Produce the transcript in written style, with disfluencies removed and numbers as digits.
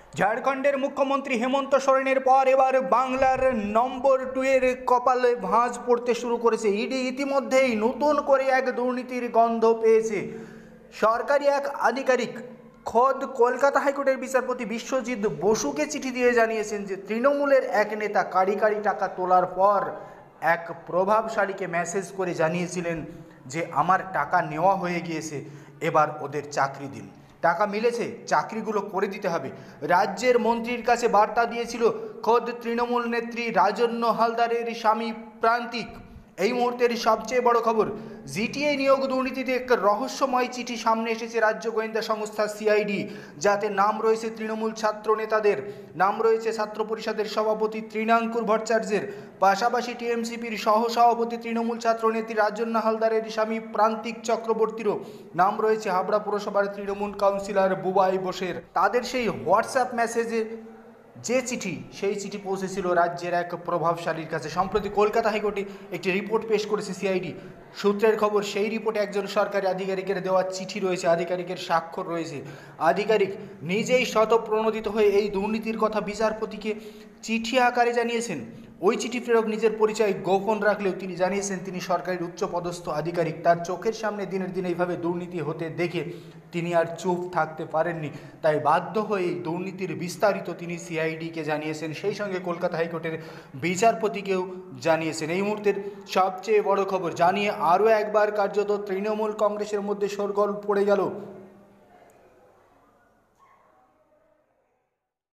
ঝাড়খণ্ডের মুখ্যমন্ত্রী হেমন্ত সোরেনের পর এবার বাংলার নম্বর 2 এর কপালে ভাঁজ পড়তে শুরু করেছে। ইডি ইতিমধ্যেই নতুন করে এক দুর্নীতির গন্ধ পেয়েছে। সরকারি এক আধিকারিক খোদ কলকাতা হাইকোর্টের বিচারপতি বিশ্বজিৎ বসুকে চিঠি দিয়ে জানিয়েছেন যে তৃণমূলের এক নেতা কাড়ি কাড়ি টাকা তোলার পর এক প্রভাবশালীকে মেসেজ করে জানিয়েছিলেন যে আমার টাকা নেওয়া হয়ে গিয়েছে, এবার ওদের চাকরি দিন। টাকা মিলেছে, চাকরিগুলো করে দিতে হবে। রাজ্যের মন্ত্রীর কাছে বার্তা দিয়েছিল খোদ তৃণমূল নেত্রী রাজন্য হালদারের স্বামী প্রান্তিক। এই মুহূর্তের সবচেয়ে বড় খবর, জিটিএ নিয়োগ দুর্নীতিতে এক রহস্যময় চিঠি সামনে এসেছে রাজ্য গোয়েন্দা সংস্থা সিআইডি, যাতে নাম রয়েছে তৃণমূল ছাত্র নেতাদের, নাম রয়েছে ছাত্র পরিষদের সভাপতি তৃণাঙ্কুর ভট্টাচার্যের, পাশাপাশি টিএমসিপির সহসভাপতি তৃণমূল ছাত্র নেত্রী রাজন্য হালদারের স্বামী প্রান্তিক চক্রবর্তীরও নাম রয়েছে হাবড়া পুরসভার তৃণমূল কাউন্সিলর বুবাই বোসের। তাদের সেই হোয়াটসঅ্যাপ মেসেজে যে চিঠি, সেই চিঠি পৌঁছেছিল রাজ্যের এক প্রভাবশালীর কাছে। সম্প্রতি কলকাতা হাইকোর্টে একটি রিপোর্ট পেশ করেছে সিআইডি। সূত্রের খবর, সেই রিপোর্টে একজন সরকারি আধিকারিকের দেওয়া চিঠি রয়েছে, আধিকারিকের স্বাক্ষর রয়েছে। আধিকারিক নিজেই স্বতঃপ্রণোদিত হয়ে এই দুর্নীতির কথা বিচারপতিকে চিঠি আকারে জানিয়েছেন। ওই চিঠি প্রেরক নিজের পরিচয় গোপন রাখলেও তিনি জানিয়েছেন তিনি সরকারের উচ্চপদস্থ আধিকারিক। তার চোখের সামনে দিনের দিন এইভাবে দুর্নীতি হতে দেখে তিনি আর চুপ থাকতে পারেননি, তাই বাধ্য হয়ে এই দুর্নীতির বিস্তারিত তিনি সিআইডিকে জানিয়েছেন, সেই সঙ্গে কলকাতা হাইকোর্টের বিচারপতিকেও জানিয়েছেন। এই মুহূর্তের সবচেয়ে বড় খবর জানিয়ে আরও একবার কার্যত তৃণমূল কংগ্রেসের মধ্যে শোরগোল পড়ে গেল।